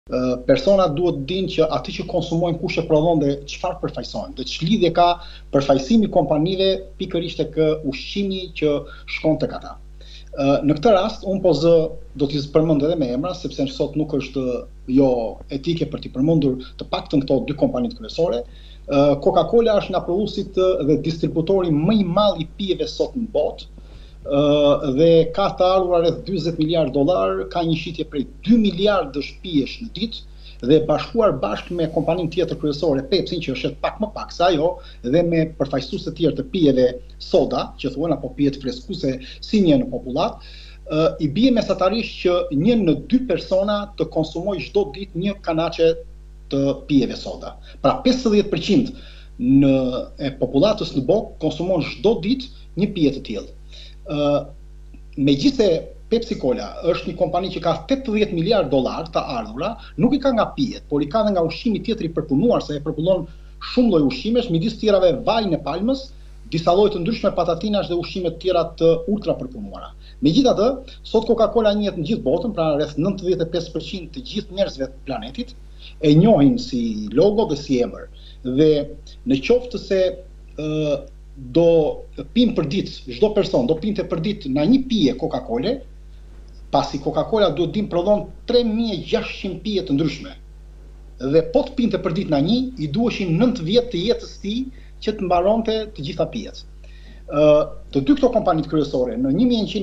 Persona duhet dinë që aty që konsumojnë kush e prodhon dhe çfarë përfaqësojnë. Dhe ç'lidhje ka përfaqësimi i kompanive pikërisht tek ushqimi që shkon tek ata. Në këtë rast, unë po do t'i përmend edhe me emra, sepse sot nuk është jo etike për t'i përmendur të paktën këto dy kompanitë kryesore. Coca-Cola është nga prodhuesit dhe distributori më i madh i pijeve sot në botë. Dhe ka të ardhur rreth $40 miliardë, ka një shitje prej 2 miliardësh pijesh në ditë dhe bashkuar bashkë me kompaninë tjetër kryesore, Pepsi, që është pak më pak se ajo, dhe me përfaqësues të tjerë të pijeve soda, që thuhen apo pije të freskuese si një në popullat, i bie mesatarisht që 1 në 2 persona të konsumojë çdo ditë një kanaçe të pijeve soda. Pra 50% e popullatës në botë konsumon çdo ditë një pije të tillë. Megjithëse Pepsi Cola është një kompani që ka $80 miliardë të ardhura, nuk i ka nga pijet, por i ka dhe nga ushqimi tjetër i përpunuar, se e përpunon shumë lloj ushqimesh, midis tjerave vajin e palmës, disa lloje të ndryshme patatinash dhe ushqime të tjera të ultra përpunuara. Megjithatë, sot Coca-Cola njihet në gjithë botën, pra rreth 95% të gjithë njerëzve të planetit e njohin si logo dhe si emër. Dhe në qoftë se do pim për ditë, çdo person do pinte për ditë na një pije Coca-Cola, pasi Coca-Cola duhet dim prodhon 3600 pije të ndryshme. Dhe po të pinte për ditë na një, i duheshin 9 vjet të jetës tij që të mbaronte të gjitha pijet. Të dy këto kompanitë kryesore në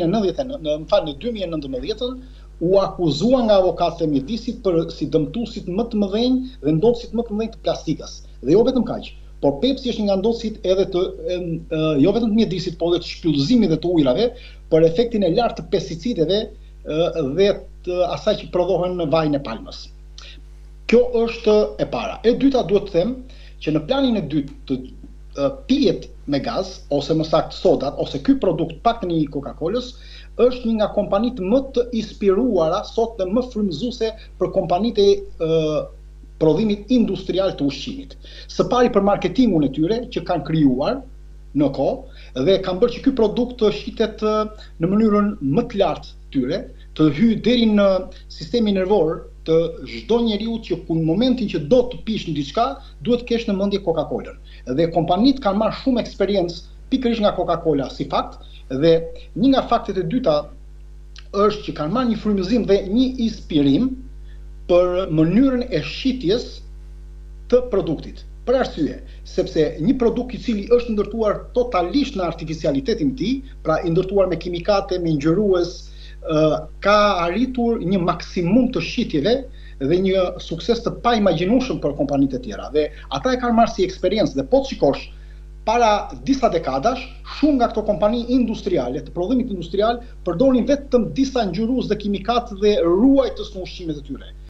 2019 u akuzuan nga avokatët e mjedisit për si dëmtuesit më të mëdhenj dhe ndotuesit më të mëdhenj të plastikës. Dhe jo vetëm kaq, por Pepsi është nga ndotuesit edhe të jo vetëm të mjedisit, por edhe të shpyllëzimit dhe të ujrave për efektin e lartë të pesticideve dhe të asaj që prodhohen në vajin e palmës. Kjo është e para. E dyta, duhet të them që në planin e dytë të pijet me gaz, ose më saktë sodat, ose ky produkt paktën i Coca-Colës, është një nga kompanitë më të inspiruara sot dhe më frymëzuese për kompanitë prodhimit industrial të ushqimit. Së pari për marketingun e tyre që kanë krijuar në kohë dhe kanë bërë që ky produkt të shitet në mënyrën më të lartë tyre, të hyjë deri në sistemin nervor të çdo njeriu që në momentin që do të pish në diçka, duhet të kesh në mendje Coca-Colën. Dhe kompanitë kanë marrë shumë eksperiencë pikërisht nga Coca-Cola si fakt, dhe një nga faktet e dyta është që kanë marrë një frymëzim dhe një inspirim për mënyrën e shitjes të produktit. Për arsye, sepse një produkt i cili është ndërtuar totalisht në artificialitetin e tij, pra i ndërtuar me kimikate, me ngjyrues, ka arritur një maksimum të shitjeve dhe një sukses të paimagjinueshëm për kompanitë e tjera. Dhe ata e kanë marrë si eksperiencë dhe po të shikosh para disa dekadash, shumë nga këto kompani industriale, të prodhimit industrial, përdorin vetëm disa ngjyrues dhe kimikatë dhe ruajtës në ushqimet e tyre.